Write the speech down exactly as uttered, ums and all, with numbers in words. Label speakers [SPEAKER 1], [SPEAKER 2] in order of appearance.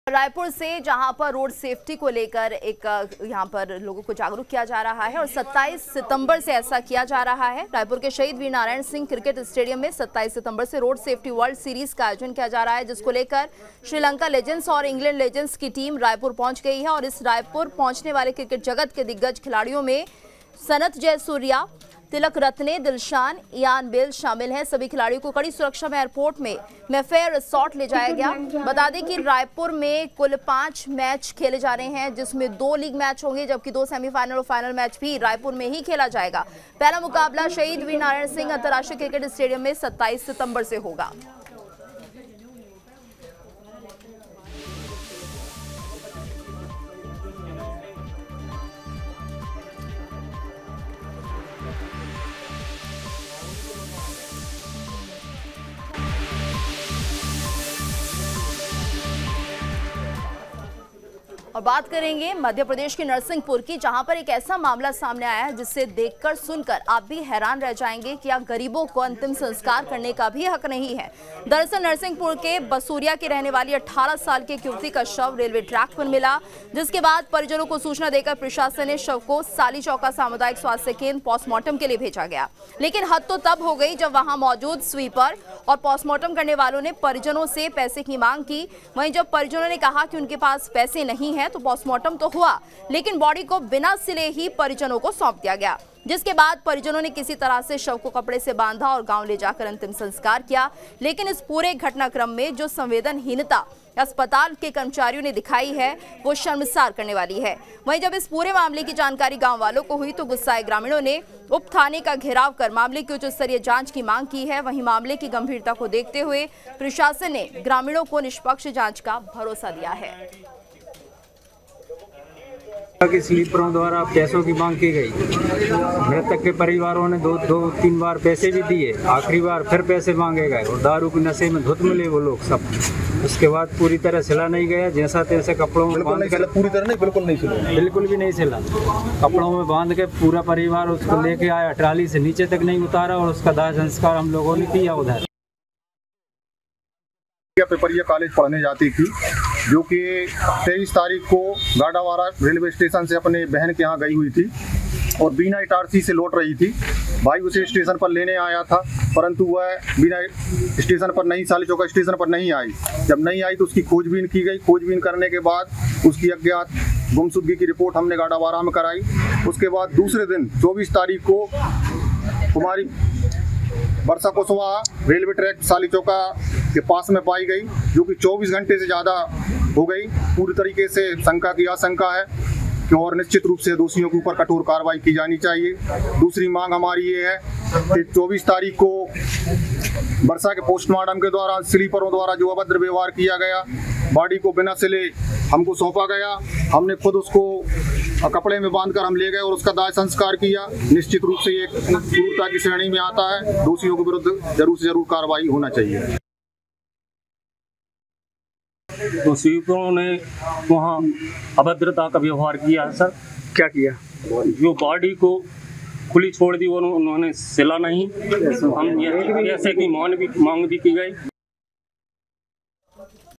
[SPEAKER 1] रायपुर से जहां पर रोड सेफ्टी को लेकर एक यहां पर लोगों को जागरूक किया जा रहा है और सत्ताईस सितंबर से ऐसा किया जा रहा है। रायपुर के शहीद वीर नारायण सिंह क्रिकेट स्टेडियम में सत्ताईस सितंबर से रोड सेफ्टी वर्ल्ड सीरीज का आयोजन किया जा रहा है, जिसको लेकर श्रीलंका लेजेंड्स और इंग्लैंड लेजेंड्स की टीम रायपुर पहुंच गई है। और इस रायपुर पहुंचने वाले क्रिकेट जगत के दिग्गज खिलाड़ियों में Sanath Jayasuriya, Tillakaratne, Dilshan, Ian Bell शामिल हैं। सभी खिलाड़ियों को कड़ी सुरक्षा में एयरपोर्ट में मैफेयर रिसोर्ट ले जाया गया। बता दें कि रायपुर में कुल पांच मैच खेले जा रहे हैं, जिसमें दो लीग मैच होंगे, जबकि दो सेमीफाइनल और फाइनल मैच भी रायपुर में ही खेला जाएगा। पहला मुकाबला शहीद वीर नारायण सिंह अंतर्राष्ट्रीय क्रिकेट स्टेडियम में सत्ताईस सितंबर से होगा। और बात करेंगे मध्य प्रदेश के नरसिंहपुर की, जहां पर एक ऐसा मामला सामने आया है जिससे देखकर सुनकर आप भी हैरान रह जाएंगे कि यहाँ गरीबों को अंतिम संस्कार करने का भी हक नहीं है। दरअसल नरसिंहपुर के बसूरिया की रहने वाली अठारह साल की युवती का शव रेलवे ट्रैक पर मिला, जिसके बाद परिजनों को सूचना देकर प्रशासन ने शव को साली चौका सामुदायिक स्वास्थ्य केंद्र पोस्टमार्टम के लिए भेजा गया। लेकिन हद तो तब हो गई जब वहां मौजूद स्वीपर और पोस्टमार्टम करने वालों ने परिजनों से पैसे की मांग की। वहीं जब परिजनों ने कहा कि उनके पास पैसे नहीं है तो पोस्टमार्टम तो हुआ, लेकिन बॉडी को बिना सिले ही परिजनों को सौंप दिया गया, जिसके बाद परिजनों ने किसी तरह से शव को कपड़े से बांधा और गांव ले जाकर अंतिम संस्कार किया। लेकिन इस पूरे घटनाक्रम में जो संवेदनहीनता अस्पताल के कर्मचारियों ने दिखाई है वो शर्मसार करने वाली है। वहीं जब इस पूरे मामले की जानकारी गांव वालों को हुई तो गुस्साए ग्रामीणों ने उप थाने का घेराव कर मामले की उच्च स्तरीय जांच की मांग की है। वहीं मामले की गंभीरता को देखते हुए प्रशासन ने ग्रामीणों को निष्पक्ष जांच का भरोसा दिया है।
[SPEAKER 2] कि स्लीपरों द्वारा पैसों की मांग की गई। मृतक के परिवारों ने दो दो तीन बार पैसे भी दिए, आखिरी बार फिर पैसे मांगे गए और दारू के नशे में धुत मिले वो लोग सब। उसके बाद पूरी तरह सिला नहीं गया, जैसा तैसे कपड़ों में बांध के पूरी तरह नहीं, बिल्कुल नहीं सिला, बिल्कुल भी नहीं सिला। कपड़ों में बांध के पूरा परिवार उसको लेके आया, ट्राली से नीचे तक नहीं उतारा और उसका दाह संस्कार हम लोगों ने किया उधर।
[SPEAKER 3] पेपरिया कॉलेज पढ़ने जाती थी, जो कि तेईस तारीख को गाडावारा रेलवे स्टेशन से अपने बहन के यहाँ गई हुई थी और बिना इटारसी से लौट रही थी। भाई उसे स्टेशन पर लेने आया था, परंतु वह बिना स्टेशन पर नहीं, साली चौका स्टेशन पर नहीं आई। जब नहीं आई तो उसकी खोजबीन की गई। खोजबीन करने के बाद उसकी अज्ञात गुमशुदगी की रिपोर्ट हमने गाडावारा में कराई। उसके बाद दूसरे दिन चौबीस तारीख को कुमारी वर्षा कुशवाहा रेलवे ट्रैक साली चौका के पास में पाई गई, जो कि चौबीस घंटे से ज़्यादा हो गई। पूरी तरीके से शंका की आशंका है कि और निश्चित रूप से दोषियों के ऊपर कठोर कार्रवाई की जानी चाहिए। दूसरी मांग हमारी ये है कि चौबीस तारीख को वर्षा के पोस्टमार्टम के दौरान स्लीपरों द्वारा जो अभद्र व्यवहार किया गया, बॉडी को बिना सिले हमको सौंपा गया, हमने खुद उसको कपड़े में बांधकर हम ले गए और उसका दाह संस्कार किया। निश्चित रूप से ये क्रूरता की श्रेणी में आता है। दोषियों के विरुद्ध जरूर से जरूर कार्रवाई होना चाहिए।
[SPEAKER 4] तो स्वीपरों ने वहाँ अभद्रता का व्यवहार किया है सर।
[SPEAKER 2] क्या किया?
[SPEAKER 4] जो बॉडी को खुली छोड़ दी, वो उन्होंने सिला नहीं। हम ये पैसे की मांग भी मांग भी की गई,